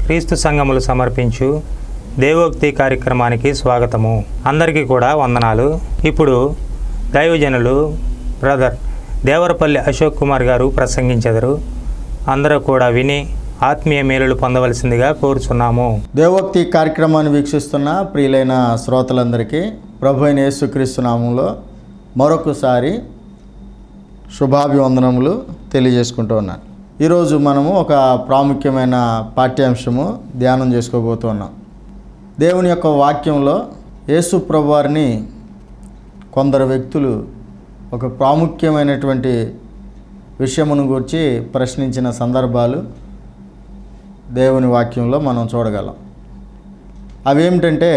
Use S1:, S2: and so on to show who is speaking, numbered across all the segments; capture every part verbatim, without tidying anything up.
S1: క్రీస్తు సంఘములు సమర్పించు దేవోక్తి కార్యక్రమానికి స్వాగతము. అందరికీ కూడా వందనాలు. ఇప్పుడు దైవజనులు బ్రదర్ దేవరపల్లి అశోక్ కుమార్ గారు ప్రసంగించెదరు. అందరూ కూడా విని ఆత్మీయ మేలులు పొందవలసిందిగా కోరుచున్నాము.
S2: దేవోక్తి కార్యక్రమాన్ని వీక్షిస్తున్న ప్రియులైన శ్రోతలందరికీ ప్రభు అయిన యేసుక్రీస్తు నామములో మరొకసారి శుభాభివందనములు తెలియజేసుకుంటూ ఉన్నాను. ఈరోజు మనము ఒక ప్రాముఖ్యమైన పాఠ్యాంశము ధ్యానం చేసుకోబోతున్నాం. దేవుని యొక్క వాక్యంలో యేసు ప్రభువారిని కొందరు వ్యక్తులు ఒక ప్రాముఖ్యమైనటువంటి విషయమును గురించి ప్రశ్నించిన సందర్భాలు దేవుని వాక్యంలో మనం చూడగలం. అవేమిటంటే,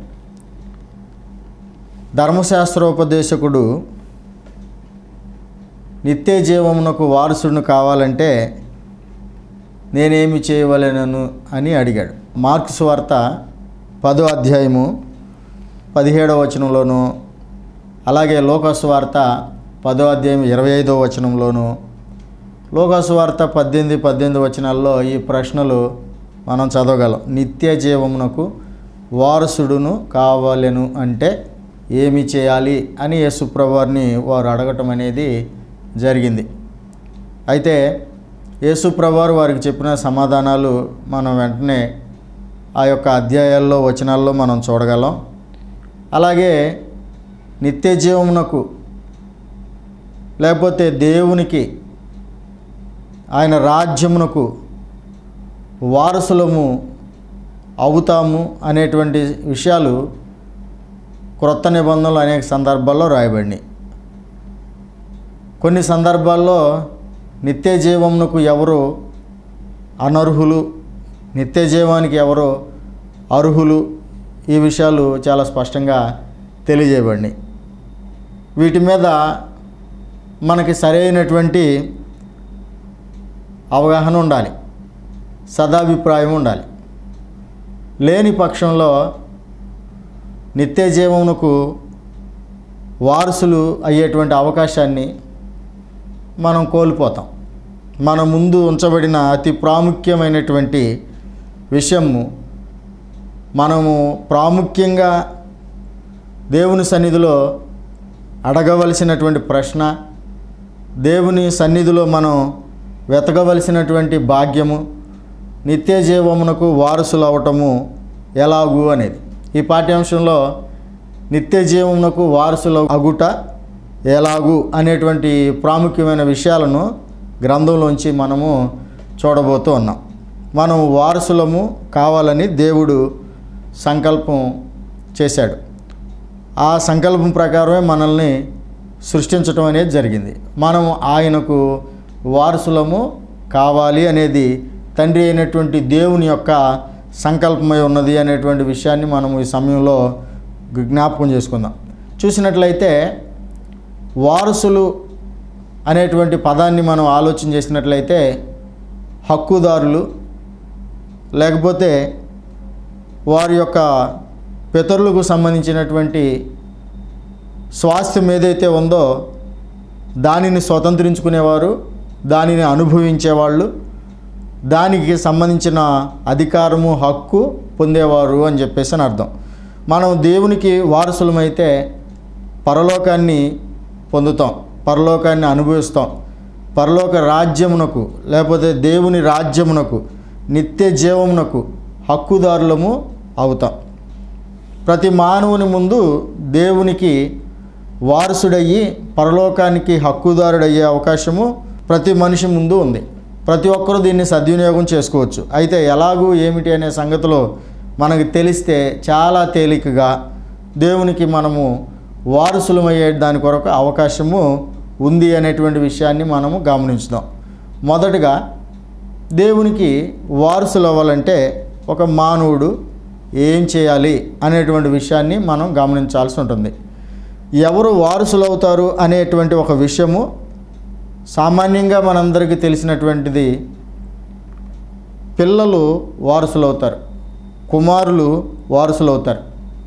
S2: ధర్మశాస్త్రోపదేశకుడు నిత్య జీవమునకు వారసుడును కావాలంటే నేనేమి చేయవలెనను అని అడిగాడు. మార్కు సువార్త పదో అధ్యాయము పదిహేడవ వచనంలోను, అలాగే లోకా సువార్త పదో అధ్యాయం ఇరవై ఐదవ వచనంలోను, లోకా సువార్త పద్దెనిమిది పద్దెనిమిది వచనాల్లో ఈ ప్రశ్నలు మనం చదవగలం. నిత్య జీవమునకు వారసుడును కావాలెను అంటే ఏమి చేయాలి అని యేసు ప్రభువారిని వారు అడగటం అనేది జరిగింది. అయితే యేసు ప్రభువారు వారికి చెప్పిన సమాధానాలు మనం వెంటనే ఆ యొక్క అధ్యాయాల్లో వచనాల్లో మనం చూడగలం. అలాగే నిత్య జీవమునకు లేకపోతే దేవునికి ఆయన రాజ్యమునకు వారసులము అవుతాము అనేటువంటి విషయాలు క్రొత్త నిబంధనలు అనేక సందర్భాల్లో రాయబడినాయి. కొన్ని సందర్భాల్లో నిత్య జీవమునకు ఎవరు అనర్హులు, నిత్య జీవానికి ఎవరు అర్హులు, ఈ విషయాలు చాలా స్పష్టంగా తెలియజేయబడినాయి. వీటి మీద మనకి సరైనటువంటి అవగాహన ఉండాలి, సదాభిప్రాయం ఉండాలి. లేని పక్షంలో నిత్య జీవమునకు వారసులు అయ్యేటువంటి అవకాశాన్ని మనం కోల్పోతాం. మన ముందు ఉంచబడిన అతి ప్రాముఖ్యమైనటువంటి విషయము, మనము ప్రాముఖ్యంగా దేవుని సన్నిధిలో అడగవలసినటువంటి ప్రశ్న, దేవుని సన్నిధిలో మనం వెతకవలసినటువంటి భాగ్యము, నిత్య జీవమునకు వారసులు అవటము ఎలాగు అనేది. ఈ పాఠ్యాంశంలో నిత్య జీవమునకు వారసులు అగుట ఎలాగు అనేటువంటి ప్రాముఖ్యమైన విషయాలను గ్రంథంలోంచి మనము చూడబోతూ ఉన్నాం. మనం వారసులము కావాలని దేవుడు సంకల్పం చేశాడు. ఆ సంకల్పం ప్రకారమే మనల్ని సృష్టించడం అనేది జరిగింది. మనం ఆయనకు వారసులము కావాలి అనేది తండ్రి అయినటువంటి దేవుని యొక్క సంకల్పమై ఉన్నది అనేటువంటి విషయాన్ని మనము ఈ సమయంలో జ్ఞాపకం చేసుకుందాం. చూసినట్లయితే వారసులు అనేటువంటి పదాన్ని మనం ఆలోచన చేసినట్లయితే హక్కుదారులు, లేకపోతే వారి యొక్క పితరులకు సంబంధించినటువంటి స్వాస్థ్యం ఏదైతే ఉందో దానిని స్వతంత్రించుకునేవారు, దానిని అనుభవించేవాళ్ళు, దానికి సంబంధించిన అధికారము హక్కు పొందేవారు అని చెప్పేసి అని అర్థం. మనం దేవునికి వారసులమైతే పరలోకాన్ని పొందుతాం, పరలోకాన్ని అనుభవిస్తాం. పరలోక రాజ్యమునకు లేకపోతే దేవుని రాజ్యమునకు నిత్య జీవమునకు హక్కుదారులము అవుతాం. ప్రతి మానవుని ముందు దేవునికి వారసుడయ్యి పరలోకానికి హక్కుదారుడయ్యే అవకాశము ప్రతి మనిషి ముందు ఉంది. ప్రతి ఒక్కరూ దీన్ని సద్వినియోగం చేసుకోవచ్చు. అయితే ఎలాగూ ఏమిటి అనే సంగతిలో మనకు తెలిస్తే చాలా తేలికగా దేవునికి మనము వారసులమయ్యే దాని కొరకు అవకాశము ఉంది అనేటువంటి విషయాన్ని మనము గమనించుదాం. మొదటగా దేవునికి వారసులు అవ్వాలంటే ఒక మానవుడు ఏం చేయాలి అనేటువంటి విషయాన్ని మనం గమనించాల్సి ఉంటుంది. ఎవరు వారసులు అవుతారు అనేటువంటి ఒక విషయము సామాన్యంగా మనందరికీ తెలిసినటువంటిది. పిల్లలు వారసులు అవుతారు, కుమారులు వారసులు అవుతారు,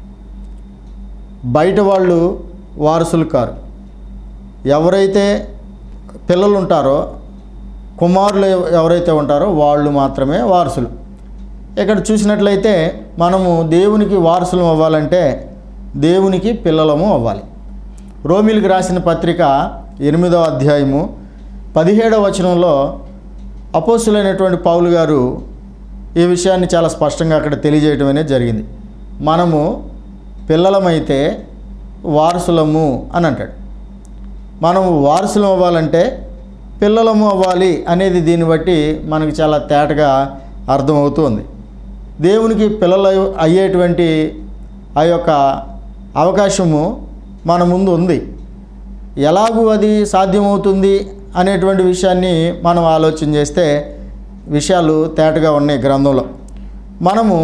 S2: బయట వాళ్ళు వారసులు కారు. ఎవరైతే పిల్లలు ఉంటారో, కుమారులు ఎవరైతే ఉంటారో వాళ్ళు మాత్రమే వారసులు. ఇక్కడ చూసినట్లయితే మనము దేవునికి వారసులం అవ్వాలంటే దేవునికి పిల్లలము అవ్వాలి. రోమీలకు రాసిన పత్రిక ఎనిమిదవ అధ్యాయము పదిహేడవ వచనంలో అపోస్తులైనటువంటి పౌలు గారు ఈ విషయాన్ని చాలా స్పష్టంగా అక్కడ తెలియజేయడం అనేది జరిగింది. మనము పిల్లలమైతే వారసులము అని అంటాడు. మనము వారసులం అవ్వాలంటే పిల్లలము అవ్వాలి అనేది దీన్ని బట్టి మనకు చాలా తేటగా అర్థమవుతుంది. దేవునికి పిల్లలు అయ్యేటువంటి ఆ యొక్క అవకాశము మన ముందు ఉంది. ఎలాగూ అది సాధ్యమవుతుంది అనేటువంటి విషయాన్ని మనం ఆలోచన చేస్తే విషయాలు తేటగా ఉన్నాయి గ్రంథంలో. మనము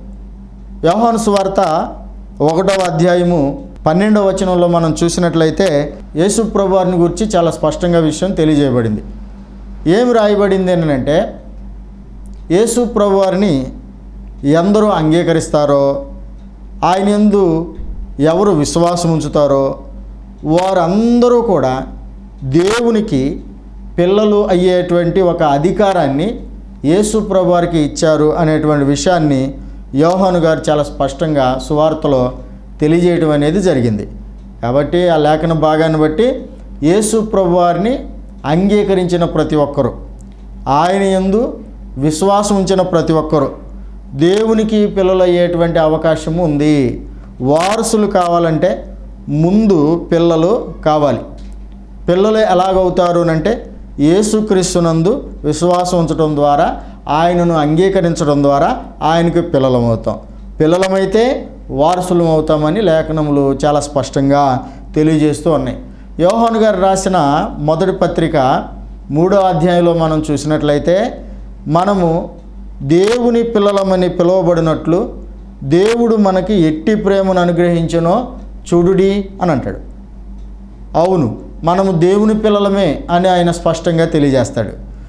S2: యోహాను సువార్త ఒకటవ అధ్యాయము పన్నెండవ వచనంలో మనం చూసినట్లయితే యేసు ప్రభువారిని గురించి చాలా స్పష్టంగా విషయం తెలియజేయబడింది. ఏమి రాయబడింది అని అంటే, యేసు ప్రభువారిని ఎందరూ అంగీకరిస్తారో, ఆయన యందు ఎవరు విశ్వాసం ఉంచుతారో వారందరూ కూడా దేవునికి పిల్లలు అయ్యేటువంటి ఒక అధికారాన్ని యేసు ప్రభువారికి ఇచ్చారు అనేటువంటి విషయాన్ని యోహాను గారు చాలా స్పష్టంగా సువార్తలో తెలియజేయడం అనేది జరిగింది. కాబట్టి ఆ లేఖన భాగాన్ని బట్టి యేసు ప్రభువారిని అంగీకరించిన ప్రతి ఒక్కరూ, ఆయన యందు విశ్వాసం ఉంచిన ప్రతి ఒక్కరూ దేవునికి పిల్లలు అయ్యేటువంటి అవకాశం ఉంది. వారసులు కావాలంటే ముందు పిల్లలు కావాలి. పిల్లలు ఎలాగవుతారు అంటే యేసుక్రీస్తునందు విశ్వాసం ఉంచడం ద్వారా, ఆయనను అంగీకరించడం ద్వారా ఆయనకు పిల్లలమవుతాం. పిల్లలమైతే వారసులం అవుతామని లేఖనములు చాలా స్పష్టంగా తెలియజేస్తూ ఉన్నాయి. యోహాను గారు రాసిన మొదటి పత్రిక మూడో అధ్యాయంలో మనం చూసినట్లయితే, మనము దేవుని పిల్లలమని పిలువబడినట్లు దేవుడు మనకి ఎట్టి ప్రేమను అనుగ్రహించనో చూడుడి అని అంటాడు. అవును, మనము దేవుని పిల్లలమే అని ఆయన స్పష్టంగా తెలియజేస్తాడు.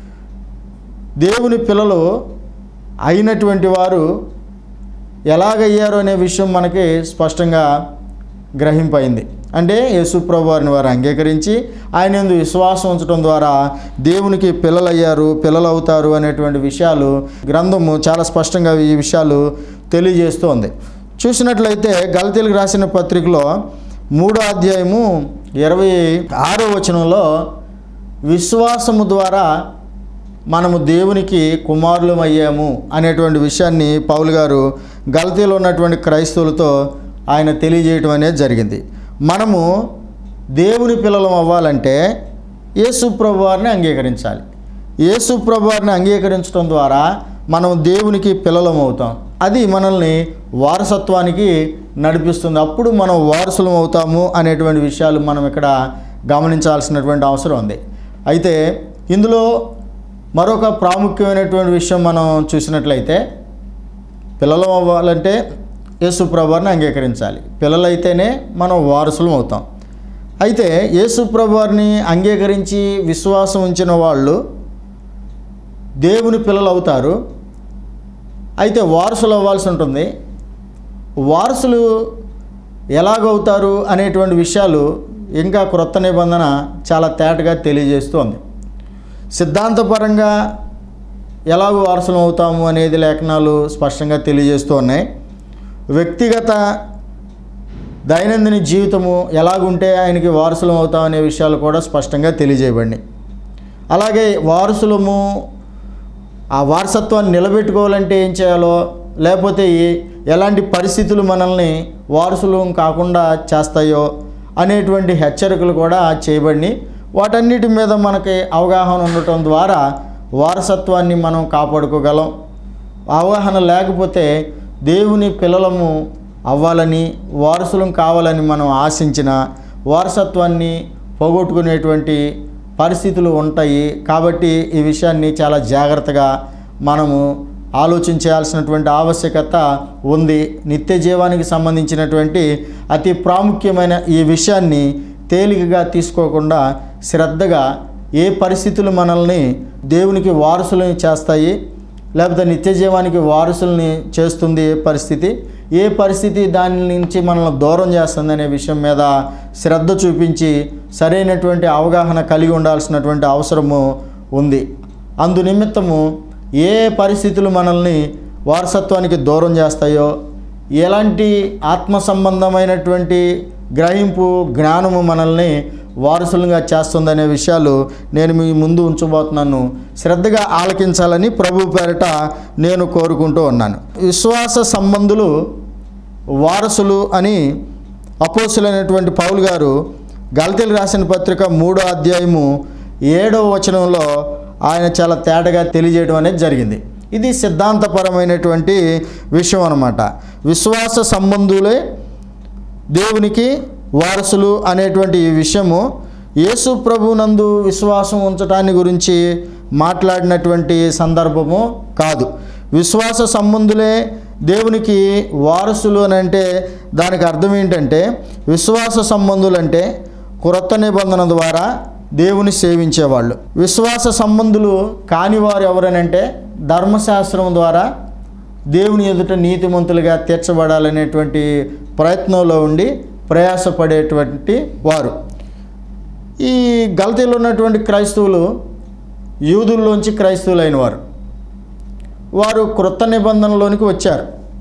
S2: దేవుని పిల్లలు అయినటువంటి వారు ఎలాగయ్యారు అనే విషయం మనకి స్పష్టంగా గ్రహింపైంది. అంటే యేసు ప్రభువారిని వారు అంగీకరించి ఆయన యందు విశ్వాసం ఉంచడం ద్వారా దేవునికి పిల్లలయ్యారు, పిల్లలు అవుతారు అనేటువంటి విషయాలు గ్రంథము చాలా స్పష్టంగా ఈ విషయాలు తెలియజేస్తూ ఉంది. చూసినట్లయితే గలతీయులకు రాసిన పత్రికలో మూడో అధ్యాయము ఇరవై ఆరో వచనంలో విశ్వాసము ద్వారా మనము దేవునికి కుమారులం అయ్యాము అనేటువంటి విషయాన్ని పౌలు గారు గలతీలో ఉన్నటువంటి క్రైస్తవులతో ఆయన తెలియజేయటం అనేది జరిగింది. మనము దేవుని పిల్లలం అవ్వాలంటే యేసు ప్రభువారిని అంగీకరించాలి. యేసు ప్రభువారిని అంగీకరించడం ద్వారా మనం దేవునికి పిల్లలం అవుతాం. అది మనల్ని వారసత్వానికి నడిపిస్తుంది. అప్పుడు మనం వారసులం అవుతాము అనేటువంటి విషయాలు మనం ఇక్కడ గమనించాల్సినటువంటి అవసరం ఉంది. అయితే ఇందులో మరొక ప్రాముఖ్యమైనటువంటి విషయం మనం చూసినట్లయితే, పిల్లలం అవ్వాలంటే యేసు ప్రభువారిని అంగీకరించాలి. పిల్లలైతేనే మనం వారసులం అవుతాం. అయితే యేసు ప్రభువారిని అంగీకరించి విశ్వాసం ఉంచిన వాళ్ళు దేవుని పిల్లలు అవుతారు. అయితే వారసులు అవ్వాల్సి ఉంటుంది. వారసులు ఎలాగవుతారు అనేటువంటి విషయాలు ఇంకా క్రొత్త నిబంధన చాలా తేటగా తెలియజేస్తోంది. సిద్ధాంతపరంగా ఎలాగో వారసులం అవుతాము అనేది లేఖనాలు స్పష్టంగా తెలియజేస్తూ ఉన్నాయి. వ్యక్తిగత దైనందిన జీవితము ఎలాగుంటే ఆయనకి వారసులం అవుతాం అనే విషయాలు కూడా స్పష్టంగా తెలియజేయబడినాయి. అలాగే వారసులము ఆ వారసత్వాన్ని నిలబెట్టుకోవాలంటే ఏం చేయాలో, లేకపోతే ఎలాంటి పరిస్థితులు మనల్ని వారసులం కాకుండా చేస్తాయో అనేటువంటి హెచ్చరికలు కూడా చేయబడినాయి. వాటన్నిటి మీద మనకి అవగాహన ఉండటం ద్వారా వారసత్వాన్ని మనం కాపాడుకోగలం. అవగాహన లేకపోతే దేవుని పిల్లలము అవ్వాలని, వారసులం కావాలని మనం ఆశించిన వారసత్వాన్ని పోగొట్టుకునేటువంటి పరిస్థితులు ఉంటాయి. కాబట్టి ఈ విషయాన్ని చాలా జాగ్రత్తగా మనము ఆలోచించాల్సినటువంటి ఆవశ్యకత ఉంది. నిత్య జీవానికి సంబంధించినటువంటి అతి ప్రాముఖ్యమైన ఈ విషయాన్ని తేలికగా తీసుకోకుండా శ్రద్ధగా ఏ పరిస్థితులు మనల్ని దేవునికి వారసులని చేస్తాయి, లేకపోతే నిత్య జీవానికి వారసుల్ని చేస్తుంది ఏ పరిస్థితి, ఏ పరిస్థితి దాని నుంచి మనల్ని దూరం చేస్తుంది అనే విషయం మీద శ్రద్ధ చూపించి సరైనటువంటి అవగాహన కలిగి ఉండాల్సినటువంటి అవసరము ఉంది. అందు నిమిత్తము ఏ పరిస్థితులు మనల్ని వారసత్వానికి దూరం చేస్తాయో, ఎలాంటి ఆత్మ సంబంధమైనటువంటి గ్రహింపు జ్ఞానము మనల్ని వారసులుగా చేస్తుందనే విషయాలు నేను మీ ముందు ఉంచబోతున్నాను. శ్రద్ధగా ఆలకించాలని ప్రభు పేరిట నేను కోరుకుంటూ ఉన్నాను. విశ్వాస సంబంధులు వారసులు అని అపోస్తులైనటువంటి పౌలు గారు గలతీయులకు రాసిన పత్రిక మూడో అధ్యాయము ఏడవ వచనంలో ఆయన చాలా తేటగా తెలియజేయడం అనేది జరిగింది. ఇది సిద్ధాంతపరమైనటువంటి విషయం అన్నమాట. విశ్వాస సంబంధులే దేవునికి వారసులు అనేటువంటి ఈ విషయము యేసు ప్రభునందు విశ్వాసం ఉంచటాన్ని గురించి మాట్లాడినటువంటి సందర్భము కాదు. విశ్వాస సంబంధులే దేవునికి వారసులు అని అంటే దానికి అర్థం ఏంటంటే, విశ్వాస సంబంధులు అంటే క్రొత్త నిబంధన ద్వారా దేవుని సేవించేవాళ్ళు. విశ్వాస సంబంధులు కానివారు ఎవరనంటే ధర్మశాస్త్రం ద్వారా దేవుని ఎదుట నీతిమంతులుగా తీర్చబడాలనేటువంటి ప్రయత్నంలో ఉండి ప్రయాసపడేటువంటి వారు. ఈ గలతీలో ఉన్నటువంటి క్రైస్తవులు యూదుల్లోంచి క్రైస్తవులైన వారు. వారు క్రొత్త నిబంధనలోనికి వచ్చారు.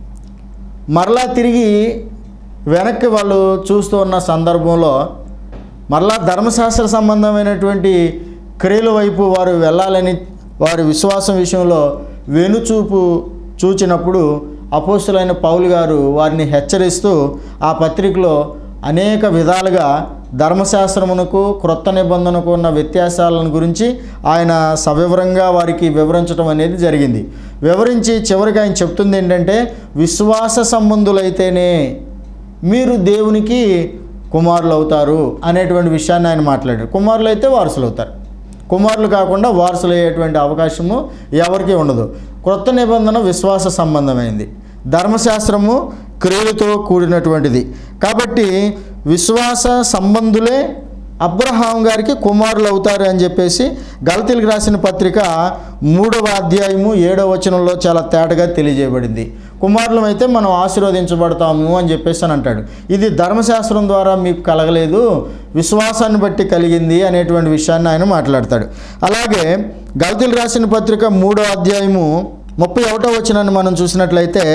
S2: మరలా తిరిగి వెనక్కి వాళ్ళు చూస్తూ ఉన్న సందర్భంలో మరలా ధర్మశాస్త్ర సంబంధమైనటువంటి క్రియల వైపు వారు వెళ్ళాలని వారి విశ్వాసం విషయంలో వెనుచూపు చూచినప్పుడు అపోస్తులైన పౌలు గారు వారిని హెచ్చరిస్తూ ఆ పత్రికలో అనేక విధాలుగా ధర్మశాస్త్రమునకు క్రొత్త నిబంధనకు ఉన్న వ్యత్యాసాలను గురించి ఆయన సవివరంగా వారికి వివరించడం అనేది జరిగింది. వివరించి చివరికి ఆయన చెప్తుంది ఏంటంటే, విశ్వాస సంబంధులైతేనే మీరు దేవునికి కుమారులు అవుతారు అనేటువంటి విషయాన్ని ఆయన మాట్లాడారు. కుమారులు అయితే వారసులు అవుతారు. కుమారులు కాకుండా వారసులు అయ్యేటువంటి అవకాశము ఎవరికీ ఉండదు. క్రొత్త నిబంధన విశ్వాస సంబంధమైంది, ధర్మశాస్త్రము క్రియలతో కూడినటువంటిది. కాబట్టి విశ్వాస సంబంధులే అబ్రహాం గారికి కుమారులు అవుతారు అని చెప్పేసి గలతీయులకు రాసిన పత్రిక మూడవ అధ్యాయము ఏడవ వచనంలో చాలా తేటగా తెలియజేయబడింది. కుమారులం అయితే మనం ఆశీర్వదించబడతాము అని చెప్పేసి అని అంటాడు. ఇది ధర్మశాస్త్రం ద్వారా మీకు కలగలేదు, విశ్వాసాన్ని బట్టి కలిగింది అనేటువంటి విషయాన్ని ఆయన మాట్లాడతాడు. అలాగే గలతీయులకు రాసిన పత్రిక మూడవ అధ్యాయము ముప్పై ఒకటో వచనాన్ని మనం చూసినట్లయితే,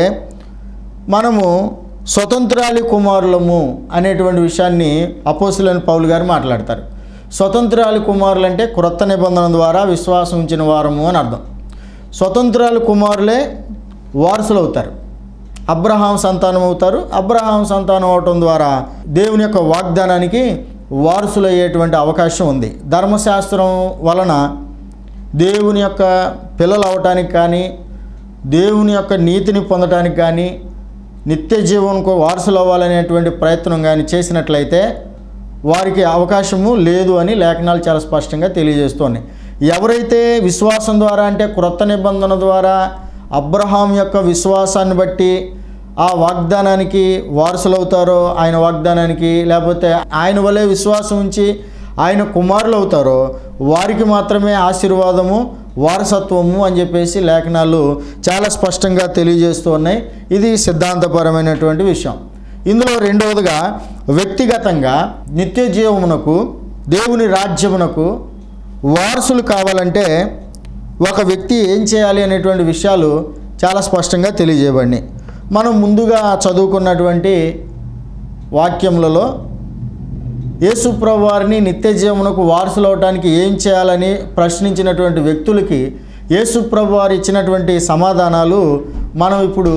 S2: మనము స్వతంత్రాలి కుమారులము అనేటువంటి విషయాన్ని అపోస్తులైన పౌలు గారు మాట్లాడతారు. స్వతంత్రాలి కుమారులు అంటే క్రొత్త నిబంధన ద్వారా విశ్వాసం ఉంచిన వారము అని అర్థం. స్వతంత్రాలి కుమారులే వారసులు అవుతారు, అబ్రహాం సంతానం అవుతారు. అబ్రహాం సంతానం అవటం ద్వారా దేవుని యొక్క వాగ్దానానికి వారసులు అయ్యేటువంటి అవకాశం ఉంది. ధర్మశాస్త్రం వలన దేవుని యొక్క పిల్లలు అవటానికి కానీ, దేవుని యొక్క నీతిని పొందటానికి కానీ, నిత్య జీవనకు వారసులు అవ్వాలనేటువంటి ప్రయత్నం కానీ చేసినట్లయితే వారికి అవకాశము లేదు అని లేఖనాలు చాలా స్పష్టంగా తెలియజేస్తున్నాయి. ఎవరైతే విశ్వాసం ద్వారా అంటే క్రొత్త నిబంధన ద్వారా అబ్రహాం యొక్క విశ్వాసాన్ని బట్టి ఆ వాగ్దానానికి వారసులు అవుతారో, ఆయన వాగ్దానానికి, లేకపోతే ఆయన వలె విశ్వాసం ఉంచి ఆయన కుమారులు అవుతారో వారికి మాత్రమే ఆశీర్వాదము, వారసత్వము అని చెప్పేసి లేఖనాలు చాలా స్పష్టంగా తెలియజేస్తూ ఉన్నాయి. ఇది సిద్ధాంతపరమైనటువంటి విషయం. ఇందులో రెండవదిగా వ్యక్తిగతంగా నిత్య జీవమునకు, దేవుని రాజ్యమునకు వారసులు కావాలంటే ఒక వ్యక్తి ఏం చేయాలి అనేటువంటి విషయాలు చాలా స్పష్టంగా తెలియజేయబడినాయి. మనం ముందుగా చదువుకున్నటువంటి వాక్యములలో యేసు ప్రభు వారిని నిత్య జీవమునకు వారసులు అవడానికి ఏం చేయాలని ప్రశ్నించినటువంటి వ్యక్తులకి యేసు ప్రభు వారు ఇచ్చినటువంటి సమాధానాలు మనం ఇప్పుడు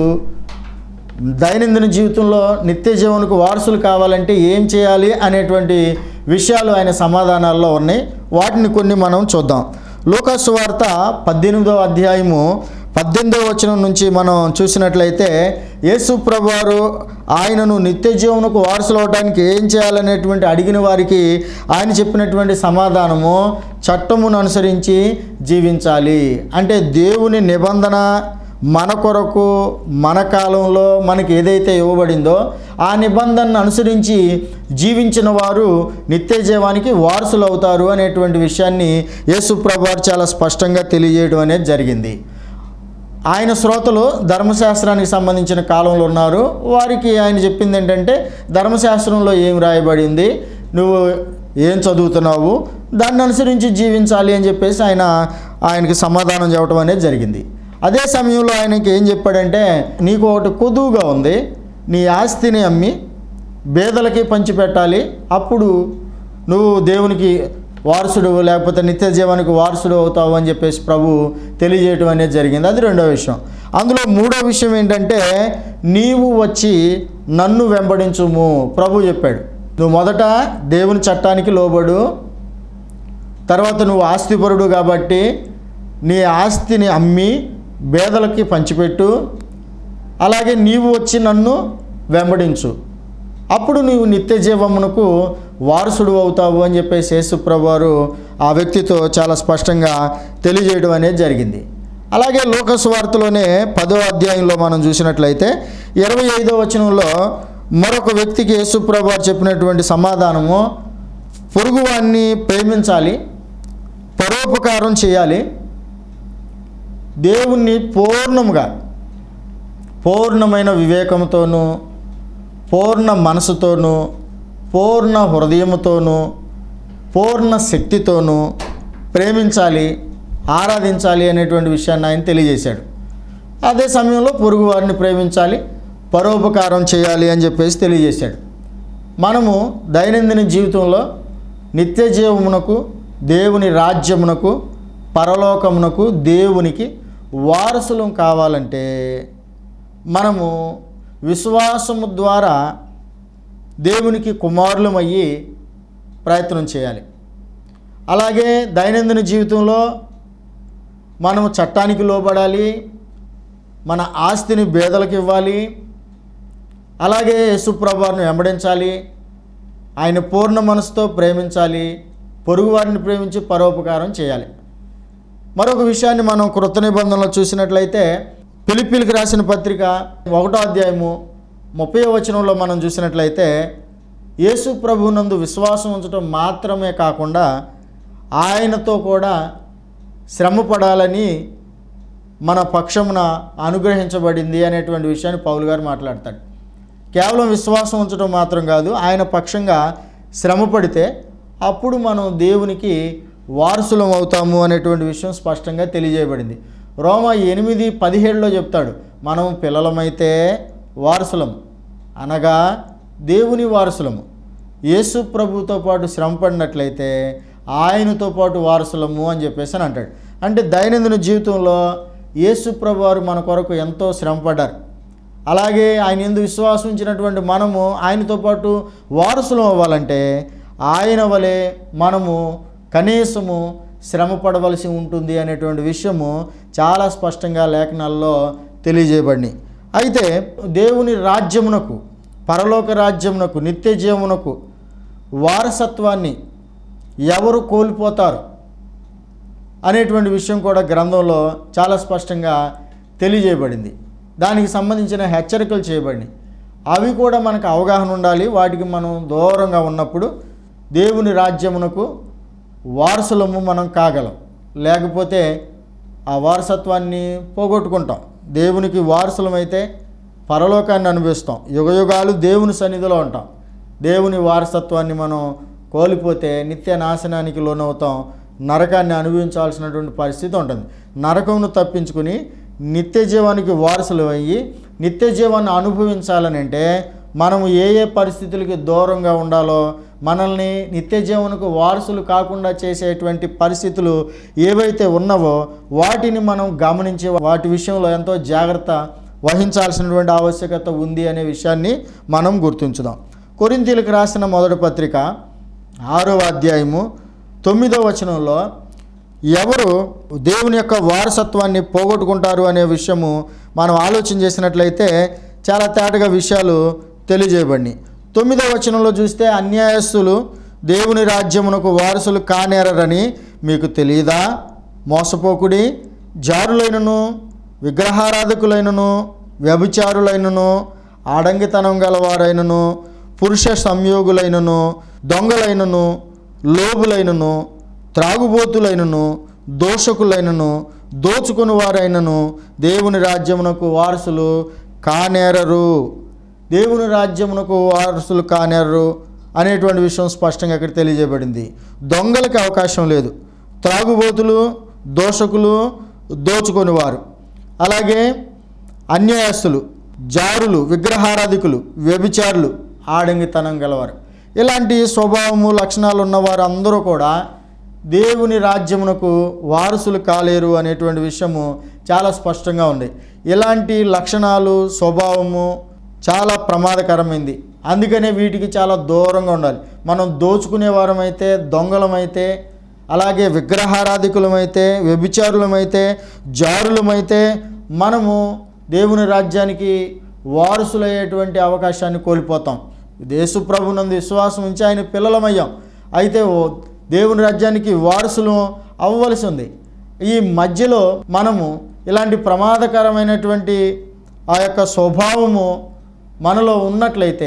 S2: దైనందిన జీవితంలో నిత్య జీవనకు వారసులు కావాలంటే ఏం చేయాలి అనేటువంటి విషయాలు ఆయన సమాధానాల్లో ఉన్నాయి. వాటిని కొన్ని మనం చూద్దాం. లూకా సువార్త పద్దెనిమిదవ అధ్యాయము పద్దెనిమిదవ వచనం నుంచి మనం చూసినట్లయితే, యేసు ప్రభువారు ఆయనను నిత్య జీవనకు వారసులు అవడానికి ఏం చేయాలనేటువంటి అడిగిన వారికి ఆయన చెప్పినటువంటి సమాధానము, చట్టమును అనుసరించి జీవించాలి. అంటే దేవుని నిబంధన మన కొరకు మన కాలంలో మనకి ఏదైతే ఇవ్వబడిందో ఆ నిబంధనను అనుసరించి జీవించిన వారు నిత్య జీవానికి వారసులు అవుతారు అనేటువంటి విషయాన్ని యేసు ప్రభువారు చాలా స్పష్టంగా తెలియజేయడం అనేది జరిగింది. ఆయన శ్రోతలు ధర్మశాస్త్రానికి సంబంధించిన కాలంలో ఉన్నారు. వారికి ఆయన చెప్పింది ఏంటంటే, ధర్మశాస్త్రంలో ఏం రాయబడింది, నువ్వు ఏం చదువుతున్నావు, దాన్ని అనుసరించి జీవించాలి అని చెప్పేసి ఆయన ఆయనకి సమాధానం చెప్పడం అనేది జరిగింది. అదే సమయంలో ఆయనకి ఏం చెప్పాడంటే, నీకు ఒకటి కొదువుగా ఉంది, నీ ఆస్తిని అమ్మి పేదలకి పంచిపెట్టాలి, అప్పుడు నువ్వు దేవునికి వారసుడు లేకపోతే నిత్య జీవానికి వారసుడు అవుతావు అని చెప్పేసి ప్రభు తెలియజేయటం అనేది జరిగింది. అది రెండో విషయం. అందులో మూడో విషయం ఏంటంటే, నీవు వచ్చి నన్ను వెంబడించుము ప్రభు చెప్పాడు. నువ్వు మొదట దేవుని చట్టానికి లోబడు, తర్వాత నువ్వు ఆస్తిపరుడు కాబట్టి నీ ఆస్తిని అమ్మి పేదలకి పంచిపెట్టు, అలాగే నీవు వచ్చి నన్ను వెంబడించు, అప్పుడు నీవు నిత్య జీవమునకు వారసుడు అవుతావు అని చెప్పేసి యేసు ప్రభువారు ఆ వ్యక్తితో చాలా స్పష్టంగా తెలియజేయడం అనేది జరిగింది. అలాగే లోక సువార్తలోనే పదో అధ్యాయంలో మనం చూసినట్లయితే ఇరవై ఐదో వచనంలో మరొక వ్యక్తికి యేసు ప్రభువారు చెప్పినటువంటి సమాధానము, పొరుగువాన్ని ప్రేమించాలి, పరోపకారం చేయాలి, దేవుణ్ణి పూర్ణముగా పూర్ణమైన వివేకంతోనూ పూర్ణ మనసుతోనూ పూర్ణ హృదయముతోనూ పూర్ణ శక్తితోనూ ప్రేమించాలి, ఆరాధించాలి అనేటువంటి విషయాన్ని ఆయన తెలియజేశాడు. అదే సమయంలో పొరుగు వారిని ప్రేమించాలి, పరోపకారం చేయాలి అని చెప్పేసి తెలియజేశాడు. మనము దైనందిన జీవితంలో నిత్య జీవమునకు, దేవుని రాజ్యమునకు, పరలోకమునకు, దేవునికి వారసులం కావాలంటే మనము విశ్వాసము ద్వారా దేవునికి కుమారులమయ్యి ప్రయత్నం చేయాలి. అలాగే దైనందిన జీవితంలో మనము చట్టానికి లోబడాలి, మన ఆస్తిని పేదలకు ఇవ్వాలి, అలాగే యేసుప్రభువును వెంబడించాలి, ఆయన పూర్ణ మనసుతో ప్రేమించాలి, పొరుగువారిని ప్రేమించి పరోపకారం చేయాలి. మరొక విషయాన్ని మనం కృత నిబంధనలో చూసినట్లయితే ఫిలిప్పీలకు రాసిన పత్రిక ఒకటో అధ్యాయము ముప్పై వచనంలో మనం చూసినట్లయితే యేసు ప్రభువునందు విశ్వాసం ఉంచడం మాత్రమే కాకుండా ఆయనతో కూడా శ్రమపడాలని మన పక్షమున అనుగ్రహించబడింది అనేటువంటి విషయాన్ని పౌలు గారు మాట్లాడతాడు. కేవలం విశ్వాసం ఉంచడం మాత్రం కాదు, ఆయన పక్షంగా శ్రమపడితే అప్పుడు మనం దేవునికి వారసులం అవుతాము అనేటువంటి విషయం స్పష్టంగా తెలియజేయబడింది. రోమా ఎనిమిది పదిహేడులో చెప్తాడు, మనం పిల్లలమైతే వారసులము, అనగా దేవుని వారసులము, యేసు ప్రభుతో పాటు శ్రమపడినట్లయితే ఆయనతో పాటు వారసులము అని చెప్పేసి అని అంటాడు. అంటే దైనందిన జీవితంలో యేసు ప్రభు వారు మన కొరకు ఎంతో శ్రమపడ్డారు. అలాగే ఆయన యందు విశ్వాసం ఉంచినటువంటి మనము ఆయనతో పాటు వారసులం అవ్వాలంటే ఆయన వలె మనము కనీసము శ్రమ పడవలసి ఉంటుంది అనేటువంటి విషయము చాలా స్పష్టంగా లేఖనాల్లో తెలియజేయబడినాయి. అయితే దేవుని రాజ్యమునకు, పరలోక రాజ్యమునకు, నిత్య జీవమునకు వారసత్వాన్ని ఎవరు కోల్పోతారు అనేటువంటి విషయం కూడా గ్రంథంలో చాలా స్పష్టంగా తెలియజేయబడింది. దానికి సంబంధించిన హెచ్చరికలు చేయబడినాయి. అవి కూడా మనకు అవగాహన ఉండాలి. వాటికి మనం దూరంగా ఉన్నప్పుడు దేవుని రాజ్యమునకు వారసులము మనం కాగలం, లేకపోతే ఆ వారసత్వాన్ని పోగొట్టుకుంటాం. దేవునికి వారసులమైతే పరలోకాన్ని అనుభవిస్తాం, యుగయుగాలు దేవుని సన్నిధిలో ఉంటాం. దేవుని వారసత్వాన్ని మనం కోల్పోతే నిత్య నాశనానికి లోనవుతాం, నరకాన్ని అనుభవించాల్సినటువంటి పరిస్థితి ఉంటుంది. నరకమును తప్పించుకుని నిత్య జీవానికి వారసులు అయ్యి నిత్య జీవాన్ని అనుభవించాలని అంటే మనము ఏ ఏ పరిస్థితులకి దూరంగా ఉండాలో, మనల్ని నిత్య జీవనకు వారసులు కాకుండా చేసేటువంటి పరిస్థితులు ఏవైతే ఉన్నావో వాటిని మనం గమనించి వాటి విషయంలో ఎంతో జాగ్రత్త వహించాల్సినటువంటి ఆవశ్యకత ఉంది అనే విషయాన్ని మనం గుర్తించుదాం. కొరింథీయులకు రాసిన మొదటి పత్రిక ఆరవ అధ్యాయము తొమ్మిదవ వచనంలో ఎవరు దేవుని యొక్క వారసత్వాన్ని పోగొట్టుకుంటారు అనే విషయము మనం ఆలోచన చేసినట్లయితే చాలా తేటగా విషయాలు తెలియజేయబడినాయి. తొమ్మిదవ వచనంలో చూస్తే, అన్యాయస్తులు దేవుని రాజ్యమునకు వారసులు కానేరని మీకు తెలియదా? మోసపోకుడి, జారులైనను, విగ్రహారాధకులైనను, వ్యభిచారులైనను, ఆడంగితనం గలవారైనను, పురుష సంయోగులైనను, దొంగలైనను, లోబులైనను, త్రాగుబోతులైనను, దోషకులైనను, దోచుకుని వారైనను దేవుని రాజ్యమునకు వారసులు కానేరరు. దేవుని రాజ్యమునకు వారసులు కానేరరు అనేటువంటి విషయం స్పష్టంగా ఇక్కడ తెలియజేయబడింది. దొంగలకి అవకాశం లేదు, త్రాగుబోతులు, దోషకులు, దోచుకొని వారు, అలాగే అన్యాయస్తులు, జారులు, విగ్రహారాధికులు, వ్యభిచారులు, ఆడంగితనం గలవారు, ఇలాంటి స్వభావము లక్షణాలు ఉన్నవారు అందరూ కూడా దేవుని రాజ్యమునకు వారసులు కాలేరు అనేటువంటి విషయము చాలా స్పష్టంగా ఉంది. ఇలాంటి లక్షణాలు స్వభావము చాలా ప్రమాదకరమైంది. అందుకనే వీటికి చాలా దూరంగా ఉండాలి. మనం దోచుకునే వారమైతే, దొంగలమైతే, అలాగే విగ్రహారాధికులమైతే, వ్యభిచారులమైతే, జారులమైతే మనము దేవుని రాజ్యానికి వారసులయ్యేటువంటి అవకాశాన్ని కోల్పోతాం. యేసు ప్రభునందు విశ్వాసం ఉంచి ఆయన పిల్లలమయ్యాం. అయితే దేవుని రాజ్యానికి వారసులు అవ్వవలసి ఉంది. ఈ మధ్యలో మనము ఇలాంటి ప్రమాదకరమైనటువంటి ఆ యొక్క స్వభావము మనలో ఉన్నట్లయితే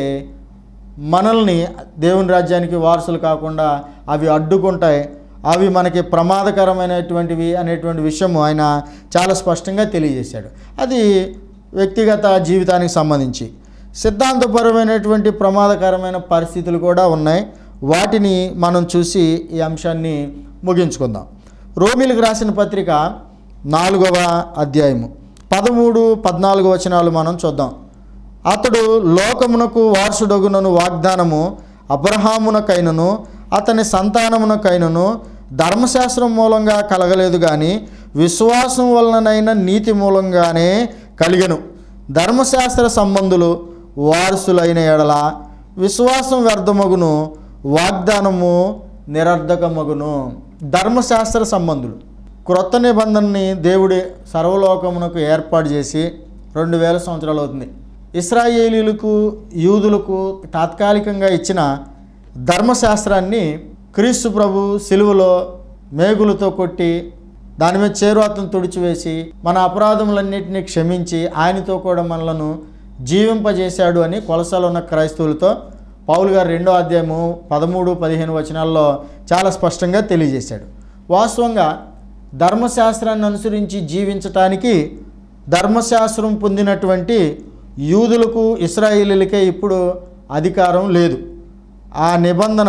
S2: మనల్ని దేవుని రాజ్యానికి వారసులు కాకుండా అవి అడ్డుకుంటాయి. అవి మనకి ప్రమాదకరమైనటువంటివి అనేటువంటి విషయము ఆయన చాలా స్పష్టంగా తెలియజేశాడు. అది వ్యక్తిగత జీవితానికి సంబంధించి. సిద్ధాంతపరమైనటువంటి ప్రమాదకరమైన పరిస్థితులు కూడా ఉన్నాయి. వాటిని మనం చూసి ఈ అంశాన్ని ముగించుకుందాం. రోమీలకు రాసిన పత్రిక నాలుగవ అధ్యాయము పదమూడు పద్నాలుగు వచనాలు మనం చూద్దాం. అతడు లోకమునకు వారసుడగునను వాగ్దానము అబ్రహామునకైనను అతని సంతానమునకైనను ధర్మశాస్త్రం మూలంగా కలగలేదు, కానీ విశ్వాసం వలననైన నీతి మూలంగానే కలిగెను. ధర్మశాస్త్ర సంబంధులు వారసులైన ఎడల విశ్వాసం వ్యర్థమగును, వాగ్దానము నిరర్ధకమగును. ధర్మశాస్త్ర సంబంధులు క్రొత్త నిబంధనని దేవుడి సర్వలోకమునకు ఏర్పాటు చేసి రెండు వేల సంవత్సరాలు అవుతుంది. ఇశ్రాయేలీలకు, యూదులకు తాత్కాలికంగా ఇచ్చిన ధర్మశాస్త్రాన్ని క్రీస్తు ప్రభు సిలువలో మేగులతో కొట్టి దాని మీద చేరువాతను తుడిచివేసి మన అపరాధములన్నింటినీ క్షమించి ఆయనతో కూడా మనలను జీవింపజేశాడు అని కొలసాలో ఉన్న క్రైస్తవులతో పౌలు గారు రెండో అధ్యాయము పదమూడు పదిహేను వచనాల్లో చాలా స్పష్టంగా తెలియజేశాడు. వాస్తవంగా ధర్మశాస్త్రాన్ని అనుసరించి జీవించటానికి ధర్మశాస్త్రం పొందినటువంటి యూదులకు, ఇశ్రాయేలీలకే ఇప్పుడు అధికారం లేదు. ఆ నిబంధన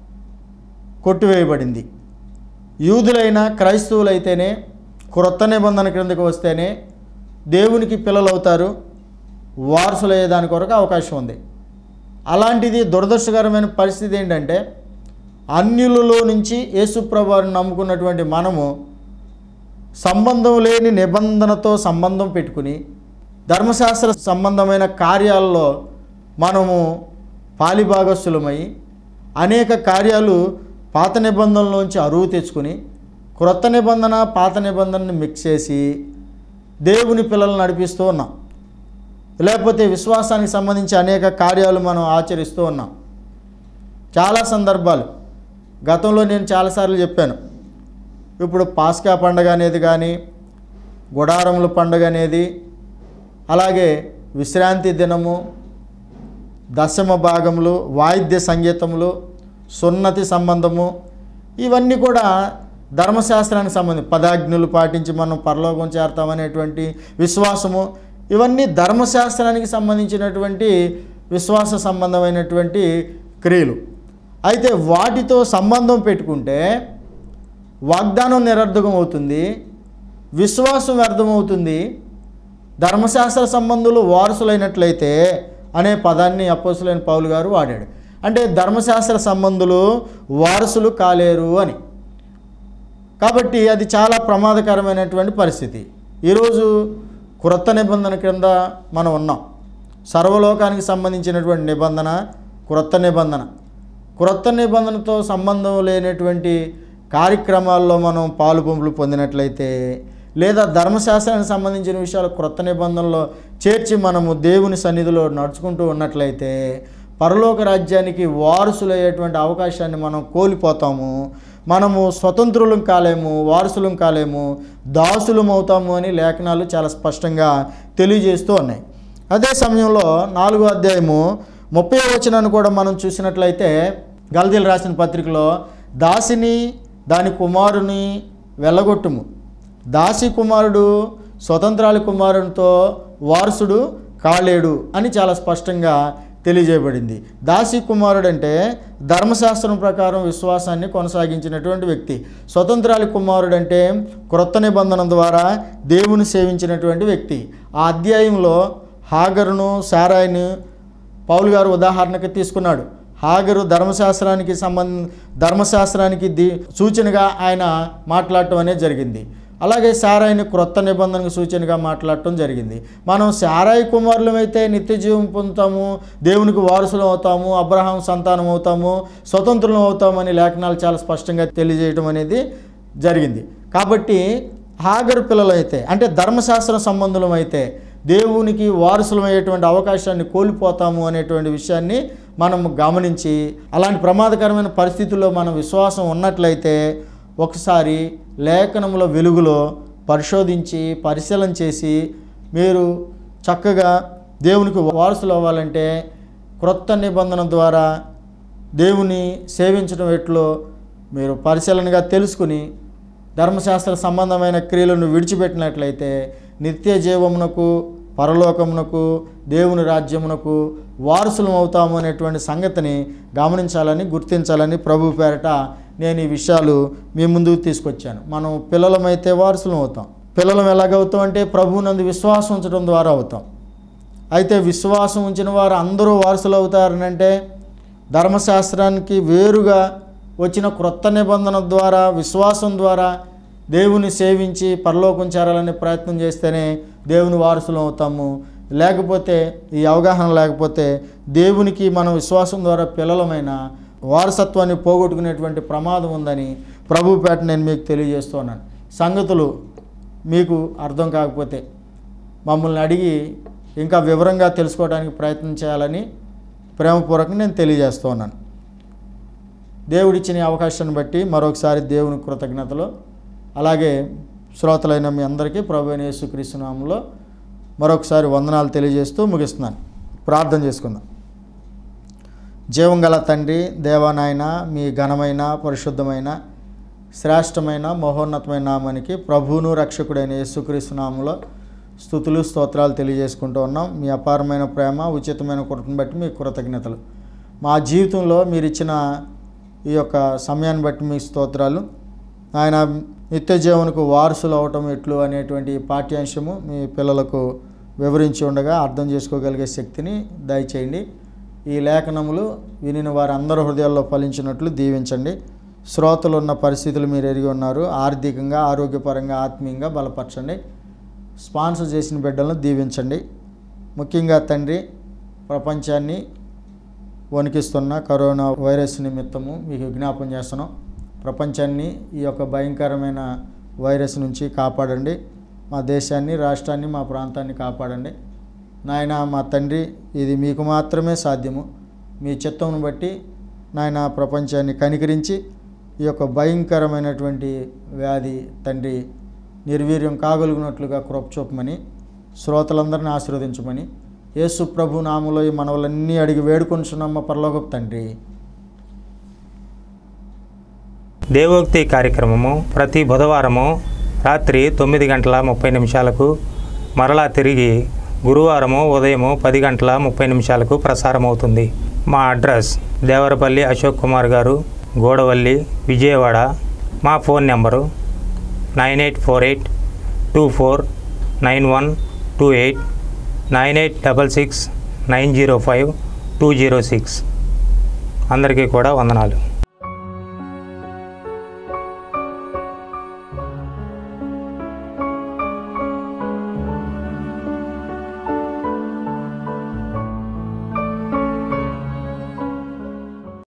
S2: కొట్టివేయబడింది. యూదులైన క్రైస్తవులైతేనే క్రొత్త నిబంధన క్రిందకు వస్తేనే దేవునికి పిల్లలు అవుతారు, వారసులయ్యేదాని కొరకు అవకాశం ఉంది. అలాంటిది దురదృష్టకరమైన పరిస్థితి ఏంటంటే అన్యులలో నుంచి యేసుప్రభువుని నమ్ముకున్నటువంటి మనము సంబంధం లేని నిబంధనతో సంబంధం పెట్టుకుని ధర్మశాస్త్ర సంబంధమైన కార్యాల్లో మనము పాలిభాగస్తులమై అనేక కార్యాలు పాత నిబంధనలోంచి అరువు తెచ్చుకుని క్రొత్త నిబంధన పాత నిబంధనని మిక్స్ చేసి దేవుని పిల్లలను నడిపిస్తూ ఉన్నాం. లేకపోతే విశ్వాసానికి సంబంధించి అనేక కార్యాలు మనం ఆచరిస్తూ ఉన్నాం. చాలా సందర్భాలు గతంలో నేను చాలాసార్లు చెప్పాను. ఇప్పుడు పాస్కా పండుగ అనేది కానీ, గుడారముల పండుగ అనేది, అలాగే విశ్రాంతి దినము, దశమ భాగములు, వాయిద్య సంగీతములు, సున్నతి సంబంధము, ఇవన్నీ కూడా ధర్మశాస్త్రానికి సంబంధించి పదాజ్ఞలు పాటించి మనం పరలోకం చేరతామనేటువంటి విశ్వాసము, ఇవన్నీ ధర్మశాస్త్రానికి సంబంధించినటువంటి విశ్వాస సంబంధమైనటువంటి క్రియలు. అయితే వాటితో సంబంధం పెట్టుకుంటే వాగ్దానం నిరర్ధకం అవుతుంది, విశ్వాసం వ్యర్థమవుతుంది. ధర్మశాస్త్ర సంబంధులు వారసులైనట్లయితే అనే పదాన్ని అపోస్తులైన పౌలు గారు వాడాడు. అంటే ధర్మశాస్త్ర సంబంధులు వారసులు కాలేరు అని. కాబట్టి అది చాలా ప్రమాదకరమైనటువంటి పరిస్థితి. ఈరోజు క్రొత్త నిబంధన క్రింద మనం ఉన్నాం. సర్వలోకానికి సంబంధించినటువంటి నిబంధన క్రొత్త నిబంధన. క్రొత్త నిబంధనతో సంబంధం లేనటువంటి కార్యక్రమాల్లో మనం పాలు పంపులు పొందినట్లయితే, లేదా ధర్మశాస్త్రానికి సంబంధించిన విషయాలు క్రొత్త నిబంధనలో చేర్చి మనము దేవుని సన్నిధిలో నడుచుకుంటూ ఉన్నట్లయితే పరలోక రాజ్యానికి వారసులయ్యేటువంటి అవకాశాన్ని మనం కోల్పోతాము. మనము స్వతంత్రులం కాలేము, వారసులం కాలేము, దాసులం అవుతాము అని లేఖనాలు చాలా స్పష్టంగా తెలియజేస్తూ ఉన్నాయి. అదే సమయంలో నాలుగో అధ్యాయము ముప్పై వచనాన్ని కూడా మనం చూసినట్లయితే గల్తీయులు రాసిన పత్రికలో దాసిని దాని కుమారుని వెళ్ళగొట్టుము, దాసి కుమారుడు స్వతంత్రాల కుమారునితో వారసుడు కాలేడు అని చాలా స్పష్టంగా తెలియజేయబడింది. దాసి కుమారుడు అంటే ధర్మశాస్త్రం ప్రకారం విశ్వాసాన్ని కొనసాగించినటువంటి వ్యక్తి. స్వతంత్రాలి కుమారుడు అంటే క్రొత్త నిబంధన ద్వారా దేవుని సేవించినటువంటి వ్యక్తి. ఆ అధ్యాయంలో హాగరును శారాయిని పౌలు గారు ఉదాహరణకు తీసుకున్నాడు. హాగరు ధర్మశాస్త్రానికి సంబంధ ధర్మశాస్త్రానికి ది సూచనగా ఆయన మాట్లాడటం అనేది జరిగింది. అలాగే శారాయిని క్రొత్త నిబంధనకు సూచనగా మాట్లాడటం జరిగింది. మనం శారాయి కుమారులమైతే నిత్య జీవం పొందుతాము, దేవునికి వారసులం అవుతాము, అబ్రహాం సంతానం అవుతాము, స్వతంత్రులం అవుతామని లేఖనాలు చాలా స్పష్టంగా తెలియజేయడం అనేది జరిగింది. కాబట్టి హాగరు పిల్లలైతే అంటే ధర్మశాస్త్ర సంబంధులం అయితే దేవునికి వారసులమయ్యేటువంటి అవకాశాన్ని కోల్పోతాము అనేటువంటి విషయాన్ని మనం గమనించి, అలాంటి ప్రమాదకరమైన పరిస్థితుల్లో మన విశ్వాసం ఉన్నట్లయితే ఒకసారి లేఖనముల వెలుగులో పరిశోధించి పరిశీలన చేసి మీరు చక్కగా దేవునికి వారసులు అవ్వాలంటే క్రొత్త నిబంధన ద్వారా దేవుని సేవించడం ఎట్లో మీరు పరిశీలనగా తెలుసుకుని ధర్మశాస్త్ర సంబంధమైన క్రియలను విడిచిపెట్టినట్లయితే నిత్య జీవమునకు పరలోకమునకు దేవుని రాజ్యమునకు వారసులం అవుతాము అనేటువంటి సంగతిని గమనించాలని గుర్తించాలని ప్రభు పేరట నేను ఈ విషయాలు మీ ముందుకు తీసుకొచ్చాను. మనం పిల్లలమైతే వారసులం అవుతాం. పిల్లలం ఎలాగవుతాం అంటే ప్రభువునందు విశ్వాసం ఉంచడం ద్వారా అవుతాం. అయితే విశ్వాసం ఉంచిన వారు అందరూ వారసులు అవుతారనంటే ధర్మశాస్త్రానికి వేరుగా వచ్చిన క్రొత్త నిబంధన ద్వారా విశ్వాసం ద్వారా దేవుని సేవించి పరలోకం చేరాలనే ప్రయత్నం చేస్తేనే దేవుని వారసులం అవుతాము. లేకపోతే ఈ అవగాహన లేకపోతే దేవునికి మనం విశ్వాసం ద్వారా పిల్లలమైన వారసత్వాన్ని పోగొట్టుకునేటువంటి ప్రమాదం ఉందని ప్రభుపేట నేను మీకు తెలియజేస్తున్నాను. సంగతులు మీకు అర్థం కాకపోతే మమ్మల్ని అడిగి ఇంకా వివరంగా తెలుసుకోవడానికి ప్రయత్నం చేయాలని ప్రేమపూర్వకంగా నేను తెలియజేస్తున్నాను. దేవుడిచ్చిన అవకాశాన్ని బట్టి మరొకసారి దేవుని కృతజ్ఞతలు. అలాగే శ్రోతలైన మీ అందరికీ ప్రభువైన యేసుక్రీస్తు నామములో మరొకసారి వందనాలు తెలియజేస్తూ ముగిస్తున్నాను. ప్రార్థన చేసుకుందాం. జీవం గల తండ్రి దేవానాయన, మీ ఘనమైన పరిశుద్ధమైన శ్రేష్టమైన మహోన్నతమైన నామానికి ప్రభువును రక్షకుడైన యేసుక్రీస్తు నామములో స్తుతులు స్తోత్రాలు తెలియజేసుకుంటూ ఉన్నాం. మీ అపారమైన ప్రేమ ఉచితమైన కృపను బట్టి మీ కృతజ్ఞతలు. మా జీవితంలో మీరు ఇచ్చిన ఈ యొక్క సమయాన్ని బట్టి మీ స్తోత్రాలు. ఆయన నిత్య జీవనకు వారసులు అవటం ఎట్లు అనేటువంటి పాఠ్యాంశము మీ పిల్లలకు వివరించి ఉండగా అర్థం చేసుకోగలిగే శక్తిని దయచేయండి. ఈ లేఖనములు వినిన వారి అందరి హృదయాల్లో ఫలించినట్లు దీవించండి. శ్రోతలు ఉన్న పరిస్థితులు మీరు ఎరిగి ఉన్నారు. ఆర్థికంగా ఆరోగ్యపరంగా ఆత్మీయంగా బలపరచండి. స్పాన్సర్ చేసిన బిడ్డలను దీవించండి. ముఖ్యంగా తండ్రి ప్రపంచాన్ని వణికిస్తున్న కరోనా వైరస్ నిమిత్తము మీకు జ్ఞాపం చేస్తున్నాం. ప్రపంచాన్ని ఈ యొక్క భయంకరమైన వైరస్ నుంచి కాపాడండి. మా దేశాన్ని, రాష్ట్రాన్ని, మా ప్రాంతాన్ని కాపాడండి. నాయన మా తండ్రి, ఇది మీకు మాత్రమే సాధ్యము. మీ చిత్తమును బట్టి నాయన ప్రపంచాన్ని కనికరించి ఈ యొక్క భయంకరమైనటువంటి వ్యాధి తండ్రి నిర్వీర్యం కాగలిగినట్లుగా కృప చూపమని శ్రోతలందరినీ ఆశీర్వదించమని యేసు ప్రభు నామములో ఈ మనవలన్నీ అడిగి వేడుకొనుచున్నాము పరలోకపు తండ్రి.
S1: దేవోక్తి కార్యక్రమము ప్రతి బుధవారము రాత్రి తొమ్మిది గంటల ముప్పై నిమిషాలకు మరలా తిరిగి గురువారము ఉదయము పది గంటల ముప్పై నిమిషాలకు ప్రసారమవుతుంది. మా అడ్రస్ దేవరపల్లి అశోక్ కుమార్ గారు, గోడవల్లి, విజయవాడ. మా phone number nine eight four eight two four nine one two eight nine eight double six nine zero five two zero six. అందరికీ కూడా వందనాలు.